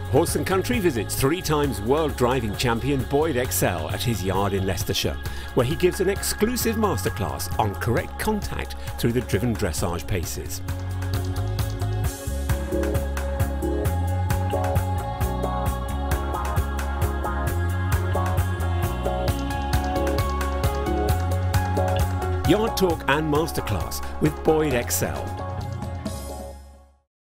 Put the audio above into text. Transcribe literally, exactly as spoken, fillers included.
Horse and Country visits three times world driving champion Boyd Exell at his yard in Leicestershire, where he gives an exclusive masterclass on correct contact through the driven dressage paces. Yard talk and masterclass with Boyd Exell.